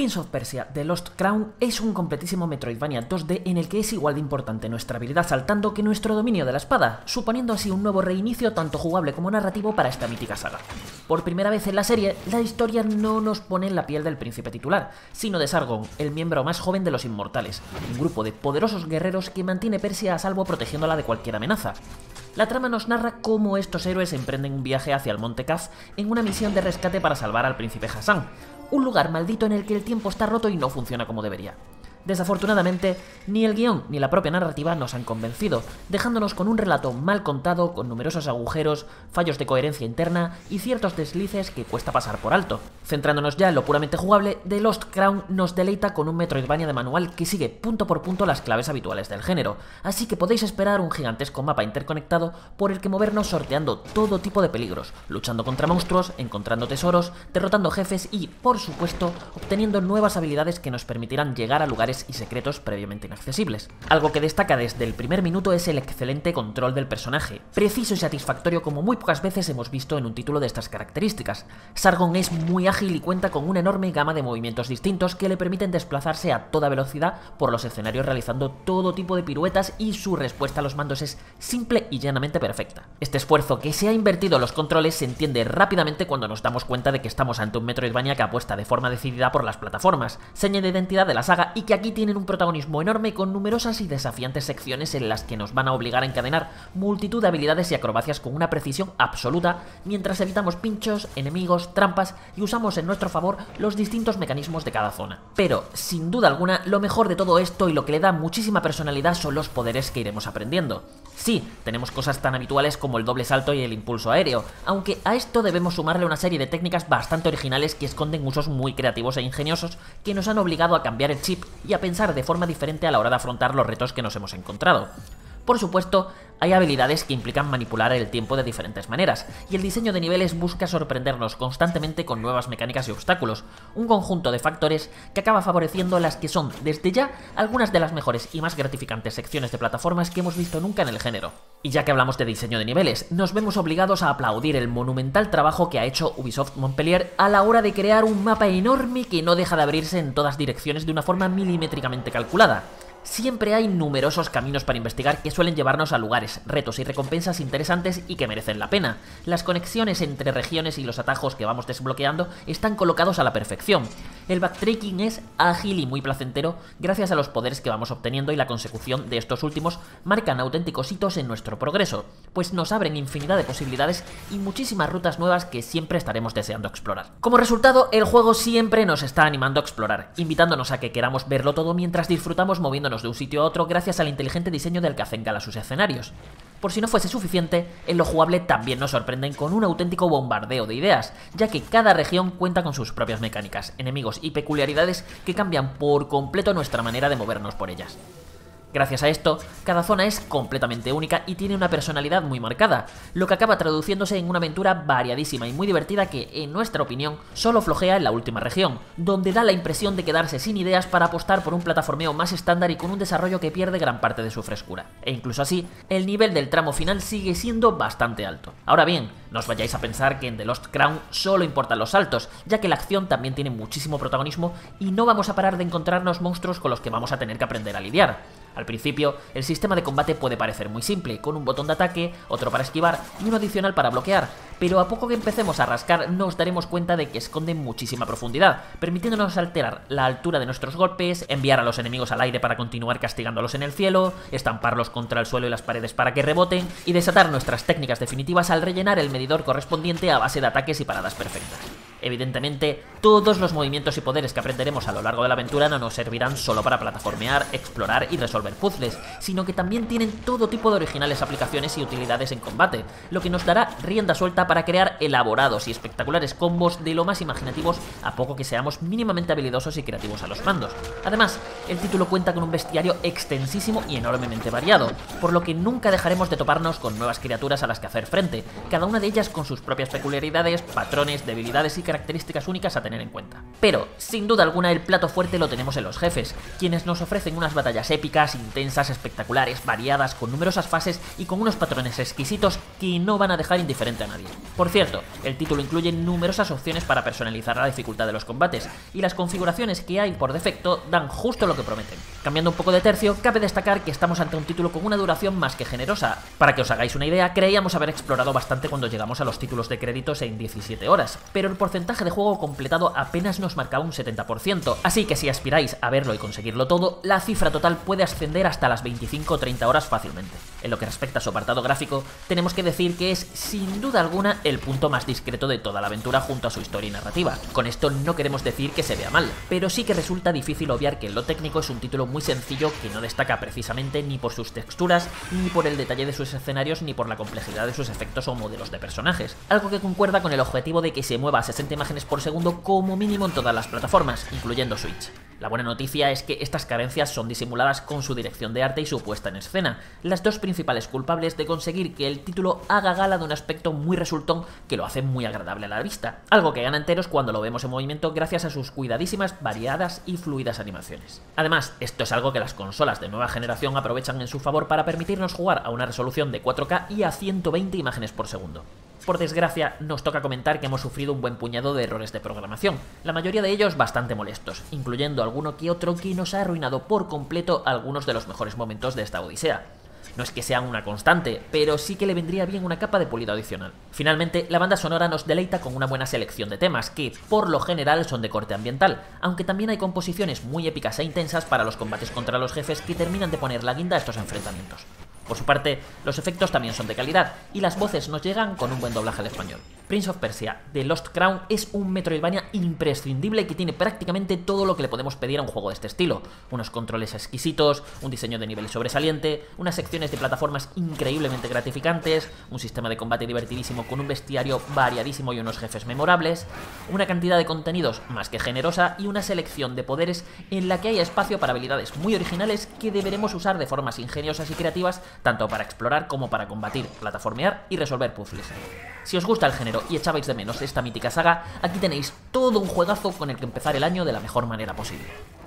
Prince of Persia: The Lost Crown es un completísimo Metroidvania 2D en el que es igual de importante nuestra habilidad saltando que nuestro dominio de la espada, suponiendo así un nuevo reinicio tanto jugable como narrativo para esta mítica saga. Por primera vez en la serie, la historia no nos pone en la piel del príncipe titular, sino de Sargon, el miembro más joven de los Inmortales, un grupo de poderosos guerreros que mantiene Persia a salvo protegiéndola de cualquier amenaza. La trama nos narra cómo estos héroes emprenden un viaje hacia el Monte Kaf en una misión de rescate para salvar al príncipe Hassan, un lugar maldito en el que el tiempo está roto y no funciona como debería. Desafortunadamente, ni el guión ni la propia narrativa nos han convencido, dejándonos con un relato mal contado, con numerosos agujeros, fallos de coherencia interna y ciertos deslices que cuesta pasar por alto. Centrándonos ya en lo puramente jugable, The Lost Crown nos deleita con un Metroidvania de manual que sigue punto por punto las claves habituales del género, así que podéis esperar un gigantesco mapa interconectado por el que movernos sorteando todo tipo de peligros, luchando contra monstruos, encontrando tesoros, derrotando jefes y, por supuesto, obteniendo nuevas habilidades que nos permitirán llegar a lugares y secretos previamente inaccesibles. Algo que destaca desde el primer minuto es el excelente control del personaje, preciso y satisfactorio como muy pocas veces hemos visto en un título de estas características. Sargon es muy ágil y cuenta con una enorme gama de movimientos distintos que le permiten desplazarse a toda velocidad por los escenarios realizando todo tipo de piruetas y su respuesta a los mandos es simple y llanamente perfecta. Este esfuerzo que se ha invertido en los controles se entiende rápidamente cuando nos damos cuenta de que estamos ante un Metroidvania que apuesta de forma decidida por las plataformas, seña de identidad de la saga y que aquí tienen un protagonismo enorme con numerosas y desafiantes secciones en las que nos van a obligar a encadenar multitud de habilidades y acrobacias con una precisión absoluta mientras evitamos pinchos, enemigos, trampas y usamos en nuestro favor los distintos mecanismos de cada zona. Pero, sin duda alguna, lo mejor de todo esto y lo que le da muchísima personalidad son los poderes que iremos aprendiendo. Sí, tenemos cosas tan habituales como el doble salto y el impulso aéreo, aunque a esto debemos sumarle una serie de técnicas bastante originales que esconden usos muy creativos e ingeniosos que nos han obligado a cambiar el chip y a pensar de forma diferente a la hora de afrontar los retos que nos hemos encontrado. Por supuesto, hay habilidades que implican manipular el tiempo de diferentes maneras, y el diseño de niveles busca sorprendernos constantemente con nuevas mecánicas y obstáculos, un conjunto de factores que acaba favoreciendo las que son, desde ya, algunas de las mejores y más gratificantes secciones de plataformas que hemos visto nunca en el género. Y ya que hablamos de diseño de niveles, nos vemos obligados a aplaudir el monumental trabajo que ha hecho Ubisoft Montpellier a la hora de crear un mapa enorme que no deja de abrirse en todas direcciones de una forma milimétricamente calculada. Siempre hay numerosos caminos para investigar que suelen llevarnos a lugares, retos y recompensas interesantes y que merecen la pena. Las conexiones entre regiones y los atajos que vamos desbloqueando están colocados a la perfección. El backtracking es ágil y muy placentero gracias a los poderes que vamos obteniendo y la consecución de estos últimos marcan auténticos hitos en nuestro progreso, pues nos abren infinidad de posibilidades y muchísimas rutas nuevas que siempre estaremos deseando explorar. Como resultado, el juego siempre nos está animando a explorar, invitándonos a que queramos verlo todo mientras disfrutamos moviéndonos de un sitio a otro gracias al inteligente diseño del que hacen gala sus escenarios. Por si no fuese suficiente, en lo jugable también nos sorprenden con un auténtico bombardeo de ideas, ya que cada región cuenta con sus propias mecánicas, enemigos y peculiaridades que cambian por completo nuestra manera de movernos por ellas. Gracias a esto, cada zona es completamente única y tiene una personalidad muy marcada, lo que acaba traduciéndose en una aventura variadísima y muy divertida que, en nuestra opinión, solo flojea en la última región, donde da la impresión de quedarse sin ideas para apostar por un plataformeo más estándar y con un desarrollo que pierde gran parte de su frescura. E incluso así, el nivel del tramo final sigue siendo bastante alto. Ahora bien, no os vayáis a pensar que en The Lost Crown solo importan los saltos, ya que la acción también tiene muchísimo protagonismo y no vamos a parar de encontrarnos monstruos con los que vamos a tener que aprender a lidiar. Al principio, el sistema de combate puede parecer muy simple, con un botón de ataque, otro para esquivar y uno adicional para bloquear, pero a poco que empecemos a rascar nos daremos cuenta de que esconde muchísima profundidad, permitiéndonos alterar la altura de nuestros golpes, enviar a los enemigos al aire para continuar castigándolos en el cielo, estamparlos contra el suelo y las paredes para que reboten, y desatar nuestras técnicas definitivas al rellenar el medidor correspondiente a base de ataques y paradas perfectas. Evidentemente, todos los movimientos y poderes que aprenderemos a lo largo de la aventura no nos servirán solo para plataformear, explorar y resolver puzzles, sino que también tienen todo tipo de originales aplicaciones y utilidades en combate, lo que nos dará rienda suelta para crear elaborados y espectaculares combos de lo más imaginativos a poco que seamos mínimamente habilidosos y creativos a los mandos. Además, el título cuenta con un bestiario extensísimo y enormemente variado, por lo que nunca dejaremos de toparnos con nuevas criaturas a las que hacer frente, cada una de ellas con sus propias peculiaridades, patrones, debilidades y características únicas a tener en cuenta. Pero, sin duda alguna, el plato fuerte lo tenemos en los jefes, quienes nos ofrecen unas batallas épicas, intensas, espectaculares, variadas, con numerosas fases y con unos patrones exquisitos que no van a dejar indiferente a nadie. Por cierto, el título incluye numerosas opciones para personalizar la dificultad de los combates, y las configuraciones que hay por defecto dan justo lo que prometen. Cambiando un poco de tercio, cabe destacar que estamos ante un título con una duración más que generosa. Para que os hagáis una idea, creíamos haber explorado bastante cuando llegamos a los títulos de créditos en 17 horas, pero el porcentaje de juego completado apenas nos marcaba un 70%, así que si aspiráis a verlo y conseguirlo todo, la cifra total puede ascender hasta las 25 o 30 horas fácilmente. En lo que respecta a su apartado gráfico, tenemos que decir que es, sin duda alguna, el punto más discreto de toda la aventura junto a su historia y narrativa. Con esto no queremos decir que se vea mal, pero sí que resulta difícil obviar que en lo técnico es un título muy sencillo que no destaca precisamente ni por sus texturas, ni por el detalle de sus escenarios, ni por la complejidad de sus efectos o modelos de personajes, algo que concuerda con el objetivo de que se mueva a 60 imágenes por segundo como mínimo en todas las plataformas, incluyendo Switch. La buena noticia es que estas carencias son disimuladas con su dirección de arte y su puesta en escena, las dos principales culpables de conseguir que el título haga gala de un aspecto muy resultón que lo hace muy agradable a la vista, algo que gana enteros cuando lo vemos en movimiento gracias a sus cuidadísimas, variadas y fluidas animaciones. Además, esto es algo que las consolas de nueva generación aprovechan en su favor para permitirnos jugar a una resolución de 4K y a 120 imágenes por segundo. Por desgracia, nos toca comentar que hemos sufrido un buen puñado de errores de programación, la mayoría de ellos bastante molestos, incluyendo alguno que otro que nos ha arruinado por completo algunos de los mejores momentos de esta odisea. No es que sean una constante, pero sí que le vendría bien una capa de pulido adicional. Finalmente, la banda sonora nos deleita con una buena selección de temas, que por lo general son de corte ambiental, aunque también hay composiciones muy épicas e intensas para los combates contra los jefes que terminan de poner la guinda a estos enfrentamientos. Por su parte, los efectos también son de calidad, y las voces nos llegan con un buen doblaje al español. Prince of Persia: The Lost Crown es un Metroidvania imprescindible que tiene prácticamente todo lo que le podemos pedir a un juego de este estilo. Unos controles exquisitos, un diseño de niveles sobresaliente, unas secciones de plataformas increíblemente gratificantes, un sistema de combate divertidísimo con un bestiario variadísimo y unos jefes memorables, una cantidad de contenidos más que generosa y una selección de poderes en la que hay espacio para habilidades muy originales que deberemos usar de formas ingeniosas y creativas tanto para explorar como para combatir, plataformear y resolver puzzles. Si os gusta el género y echabais de menos esta mítica saga, aquí tenéis todo un juegazo con el que empezar el año de la mejor manera posible.